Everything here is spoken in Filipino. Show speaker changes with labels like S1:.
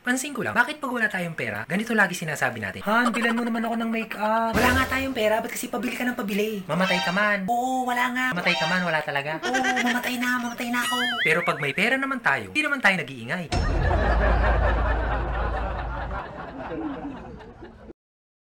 S1: Pansin ko lang, bakit pag wala tayong pera, ganito lagi sinasabi natin, Han, bilan mo naman ako ng make-up. Wala nga tayong pera, ba't kasi pabili ka ng pabili? Mamatay ka man. Oo, wala nga. Mamatay ka man, wala talaga. Oo, mamatay na ako. Pero pag may pera naman tayo, hindi naman tayo nag-iingay.